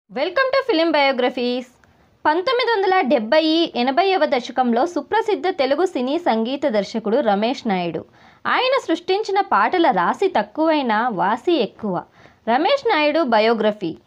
Welcome to film biographies. 1970-80వ దశకంలో సుప్రసిద్ధ తెలుగు సినీ సంగీత దర్శకుడు రమేష్ నాయుడు. ఆయన సృష్టించిన పాటల రాశి తక్కువైనా వాసి ఎక్కువ. రమేష్ నాయుడు బయోగ్రఫీ.